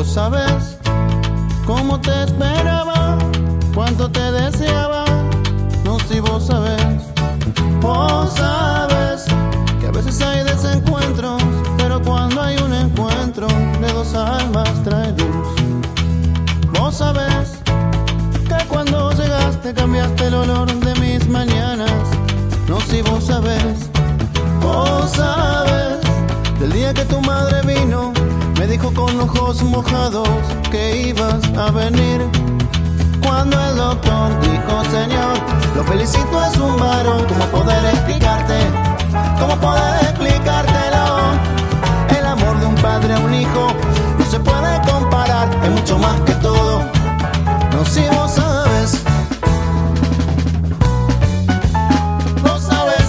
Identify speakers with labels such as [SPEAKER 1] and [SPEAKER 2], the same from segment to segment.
[SPEAKER 1] Vos sabés cómo te esperaba, cuánto te deseaba. No, si vos sabés que a veces hay desencuentros, pero cuando hay un encuentro de dos almas trae luz. Vos sabés que cuando llegaste cambiaste el olor de mis mañanas. No, si vos sabés del día que tu madre vino, me dijo con ojos mojados que ibas a venir. Cuando el doctor dijo: señor, lo felicito, es un varón. ¿Cómo poder explicarte? ¿Cómo poder explicártelo? El amor de un padre a un hijo no se puede comparar, es mucho más que todo. No, si vos sabes. Vos sabes,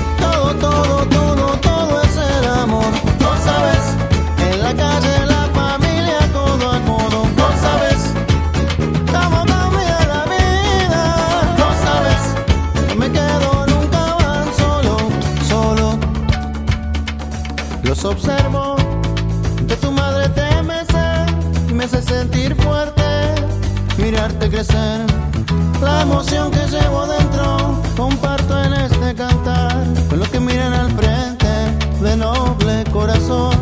[SPEAKER 1] todo es el amor. Vos sabes, en la calle, la familia, codo a codo. Vos sabes cómo cambia la vida. Vos sabes, no me quedo nunca más solo. Los observo, de tu madre te mece y me hace sentir fuerte, mirarte crecer. La emoción que llevo dentro comparto en este cantar con los que miran al frente de noble corazón.